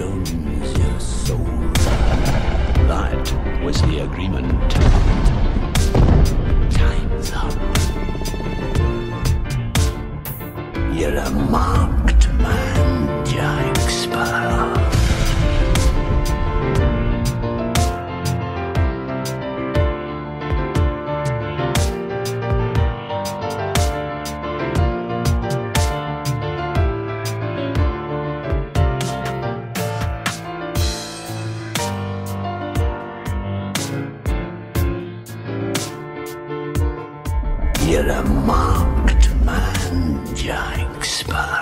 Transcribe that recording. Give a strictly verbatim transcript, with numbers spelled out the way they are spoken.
owns your soul. That was the agreement. Time's up. You're a marked man, Jack Sparrow. You're a marked man, Jack Sparrow.